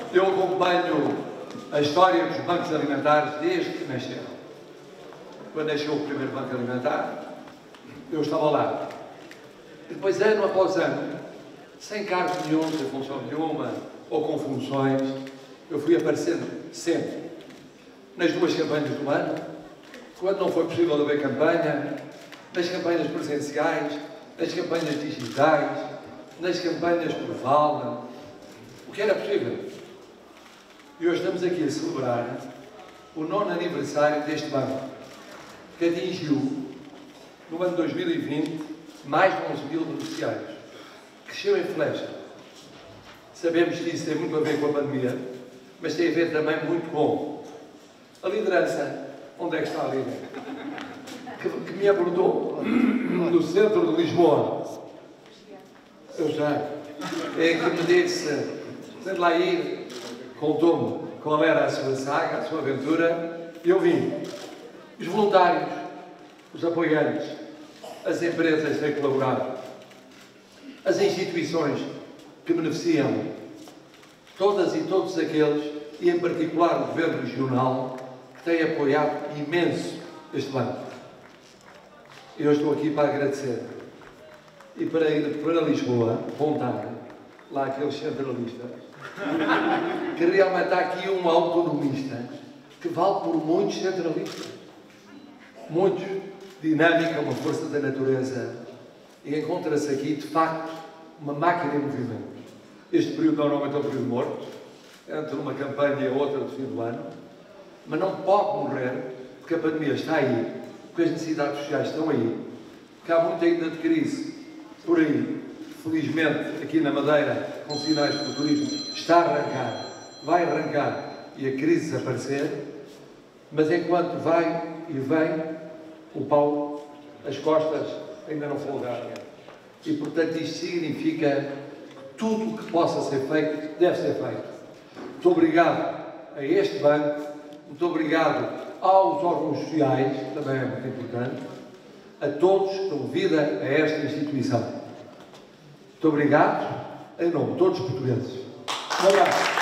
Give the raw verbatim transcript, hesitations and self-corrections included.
Eu acompanho a história dos bancos alimentares desde que nasceram. Quando nasceu o primeiro banco alimentar, eu estava lá. E depois, ano após ano, sem cargo nenhum, sem função nenhuma, ou com funções, eu fui aparecendo sempre. Nas duas campanhas do ano, quando não foi possível haver campanha, nas campanhas presenciais, nas campanhas digitais, nas campanhas por Valna, o que era possível. E hoje estamos aqui a celebrar o nono aniversário deste banco, que atingiu, no ano dois mil e vinte, mais de onze mil beneficiários. Cresceu em flecha. Sabemos que isso tem muito a ver com a pandemia, mas tem a ver também muito com a liderança. Onde é que está a líder? Que, que me abordou no centro de Lisboa. Eu já. É que me disse, sendo lá ir, contou-me qual era a sua saga, a sua aventura, e eu vim. Os voluntários, os apoiantes, as empresas que têm colaborado, as instituições que beneficiam, todas e todos aqueles, e em particular o Governo Regional, que tem apoiado imenso este banco. Eu estou aqui para agradecer. E para ir para Lisboa, voltar, lá aqueles centralistas, que realmente há aqui um autonomista que vale por muitos centralistas. Muitos. Dinâmica, uma força da natureza. E encontra-se aqui, de facto, uma máquina em movimento. Este período normalmente é um período morto, entre uma campanha e outra do fim do ano, mas não pode morrer, porque a pandemia está aí, porque as necessidades sociais estão aí, que há muito ainda de crise por aí. Felizmente, aqui na Madeira, com sinais que o turismo está a arrancar, vai arrancar e a crise desaparecer, mas enquanto vai e vem, o pau, as costas ainda não folgaram. E, portanto, isto significa que tudo o que possa ser feito, deve ser feito. Muito obrigado a este banco, muito obrigado aos órgãos sociais, que também é muito importante, a todos que dão vida a esta instituição. Muito obrigado, em nome de todos os portugueses. Um abraço.